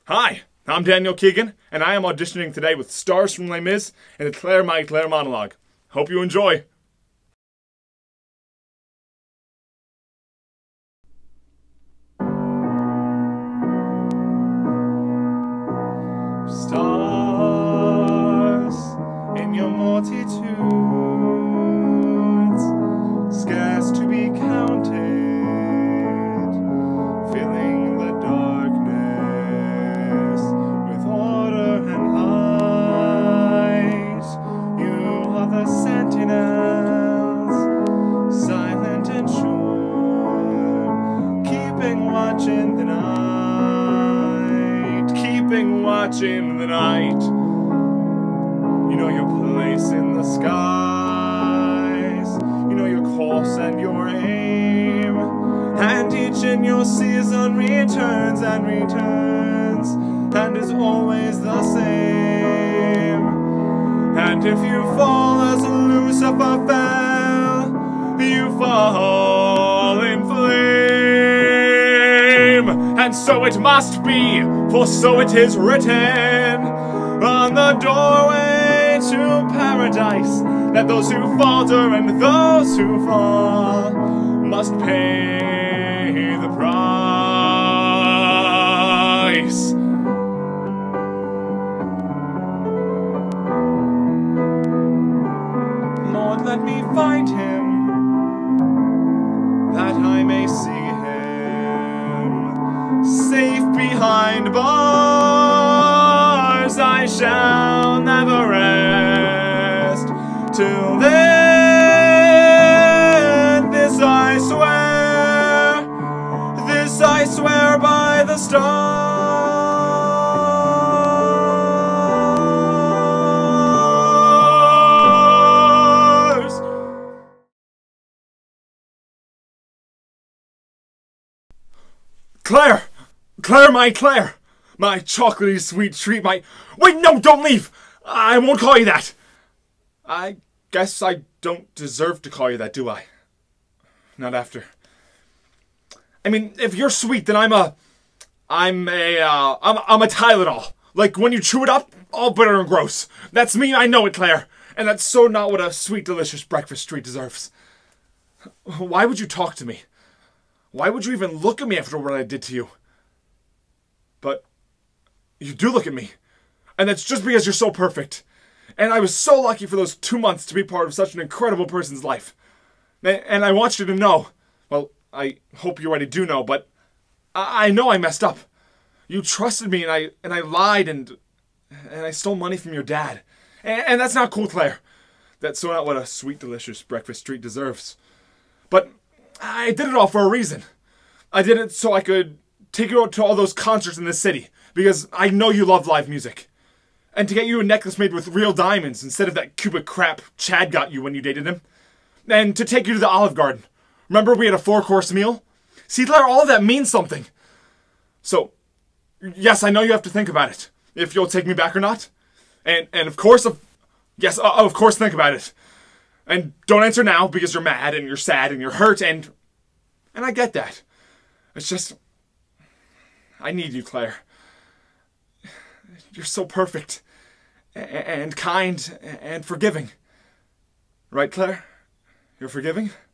Hi, I'm Daniel Keegan, and I am auditioning today with stars from Les Mis and Eclair, my Eclair monologue. Hope you enjoy. Stars in your multitudes, scarce to be counted, filling the darkness with order and light. You are the sentinels, silent and sure, keeping watch in the night, keeping watch in the night. You know your place in the skies, you know your course and your aim, and each in your season returns and returns, and is always the same. And if you fall as Lucifer fell, you fall in flame. And so it must be, for so it is written on the doorway to paradise, that those who falter and those who fall must pay the price. Lord, let me find him, that I may see him safe behind bars. I shall never rest till then. This I swear by the stars. Claire! Claire, my Claire! My chocolatey sweet treat, my... Wait, no, don't leave! I won't call you that! I guess I don't deserve to call you that, do I? Not after. I mean, if you're sweet, then I'm a Tylenol. Like, when you chew it up, all bitter and gross. That's me, I know it, Claire. And that's so not what a sweet, delicious breakfast treat deserves. Why would you talk to me? Why would you even look at me after what I did to you? But you do look at me. And that's just because you're so perfect. And I was so lucky for those 2 months to be part of such an incredible person's life. And I want you to know, well, I hope you already do know, but I know I messed up. You trusted me and I lied and I stole money from your dad. And that's not cool, Claire. That's so not what a sweet, delicious breakfast treat deserves. But I did it all for a reason. I did it so I could take you out to all those concerts in this city, because I know you love live music. And to get you a necklace made with real diamonds instead of that cubic crap Chad got you when you dated him. And to take you to the Olive Garden. Remember we had a 4-course meal? See, Claire, all of that means something. So, yes, I know you have to think about it. If you'll take me back or not. And of course, of course think about it. And don't answer now because you're mad and you're sad and you're hurt and I get that. It's just, I need you, Claire. You're so perfect and kind and forgiving. Right, Claire? You're forgiving?